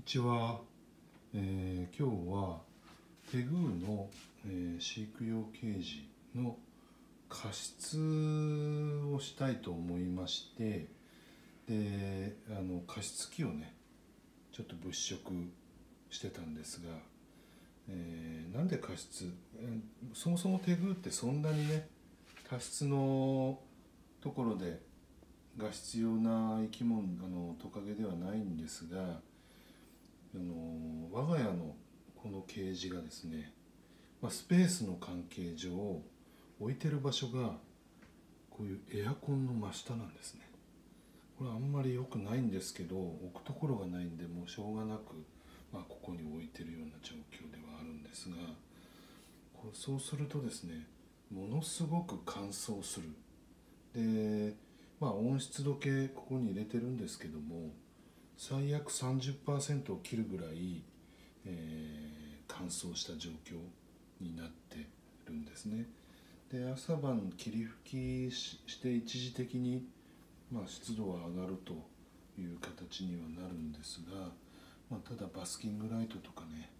ちは、今日はテグーの、飼育用ケージの加湿をしたいと思いまして、で加湿器をねちょっと物色してたんですが、なんで加湿、そもそもテグーってそんなにね加湿のところでが必要な生き物トカゲではないんですが、我が家のこのケージがですね、スペースの関係上置いてる場所がこういうエアコンの真下なんですね。これはあんまり良くないんですけど、置くところがないんでもうしょうがなく、ここに置いてるような状況ではあるんですが、そうするとですね、ものすごく乾燥する。で、温湿度計ここに入れてるんですけども、最悪 30% を切るぐらい、乾燥した状況になってるんですね。で、朝晩霧吹きして一時的に、湿度は上がるという形にはなるんですが、ただバスキングライトとかね、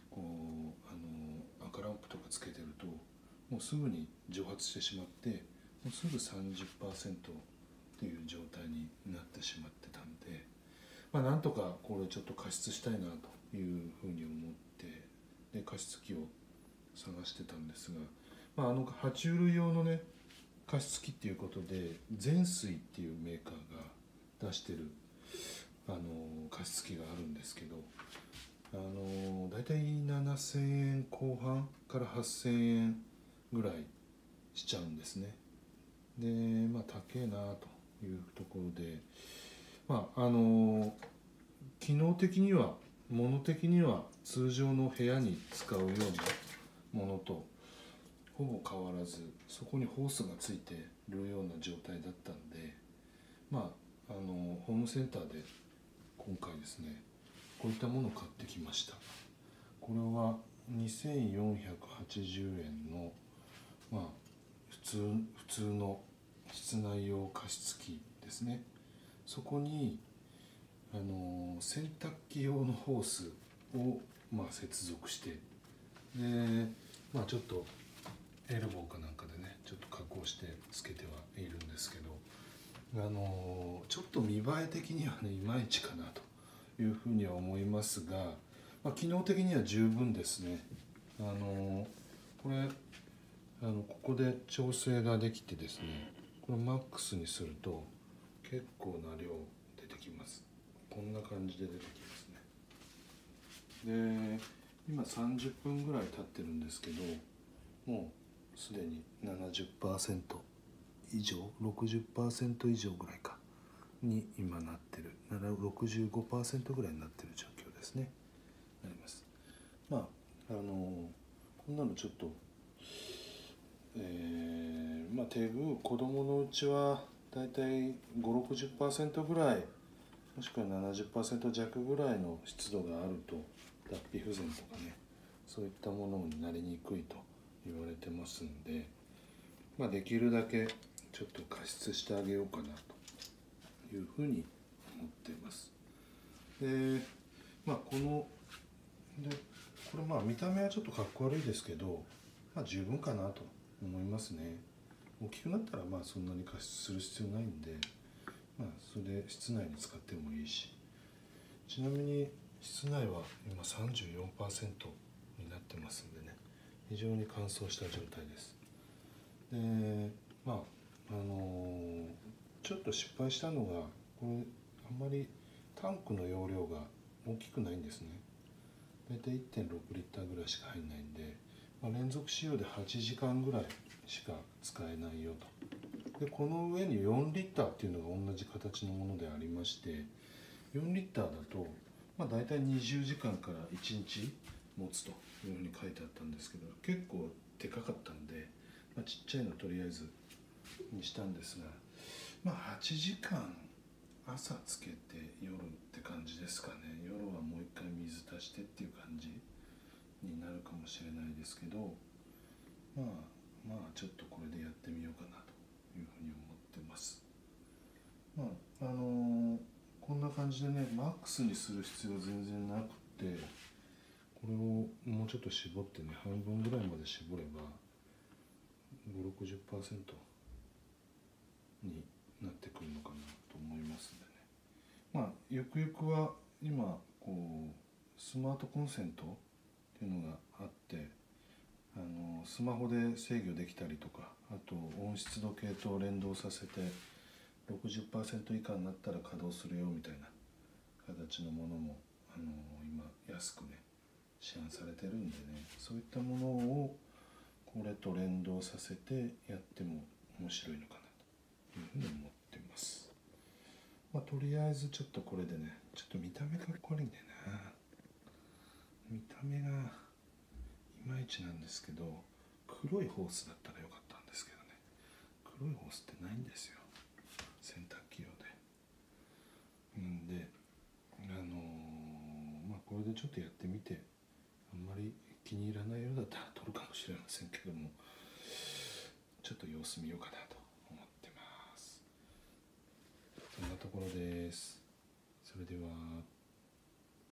赤ランプとかつけてるともうすぐに蒸発してしまって、もうすぐ 30% っていう状態になってしまってたんで、なんとかこれちょっと加湿したいなというふうに思って、で加湿器を探してたんですが、爬虫類用のね加湿器っていうことで全水っていうメーカーが出してる加湿器があるんですけど、だいたい7000円後半から8000円ぐらいしちゃうんですね。で高えなというところで、機能的には物的には通常の部屋に使うようなものとほぼ変わらず、そこにホースがついてるような状態だったんで、ホームセンターで今回ですねこういったものを買ってきました。これは2480円の、普通の室内用加湿器ですね。そこに洗濯機用のホースを、接続して、で、ちょっとエルボーかなんかでねちょっと加工してつけてはいるんですけど、ちょっと見栄え的にはねいまいちかなというふうには思いますが、機能的には十分ですね。これここで調整ができてですね、これマックスにすると結構な量出てきます。こんな感じで出てきますね。で今30分ぐらい経ってるんですけど、もうすでに 70% 以上 60% 以上ぐらいかに今なってる、65% ぐらいになってる状況ですね。なります。こんなのちょっとテグ子供のうちはだいたい 5,60% ぐらい、もしくは 70% 弱ぐらいの湿度があると脱皮不全とかね、そういったものになりにくいと言われてますんで、できるだけちょっと加湿してあげようかなというふうに思っています。で、これ見た目はちょっとかっこ悪いですけど、十分かなと思いますね。大きくなったらそんなに加湿する必要ないんで、それで室内に使ってもいいし、ちなみに室内は今 34% になってますんでね、非常に乾燥した状態です。でちょっと失敗したのが、これあんまりタンクの容量が大きくないんですね。だいたい 1.6 リッターぐらいしか入んないんで、連続使用で8時間ぐらいしか使えないよと。でこの上に4リッターっていうのが同じ形のものでありまして、4リッターだとだいたい20時間から1日持つというふうに書いてあったんですけど、結構でかかったんで、ちっちゃいのとりあえずにしたんですが、8時間朝つけて夜って感じですかね。夜はもう一回水足してっていう感じになるかもしれないですけど、ちょっとこれでやってみようかなというふうに思ってます。ここんな感じでね、マックスにする必要全然なくて、これをもうちょっと絞ってね、半分ぐらいまで絞れば50-60% になってくるのかなと思いますんでね。まあゆくゆくは今こうスマートコンセントっていうのがあって、スマホで制御できたりとか、あと温湿度計と連動させて 60% 以下になったら稼働するよみたいな形のものも今安くね市販されてるんでね、そういったものをこれと連動させてやっても面白いのかなというふうに思ってます。まあとりあえずちょっとこれでね、ちょっと見た目かっこ悪いんだよな。見た目がいまいちなんですけど、黒いホースだったらよかったんですけどね、黒いホースってないんですよ、洗濯機用で。んでまあこれでちょっとやってみて、あんまり気に入らないようだったら取るかもしれませんけども、ちょっと様子見ようかなと思ってます。そんなところです。それでは。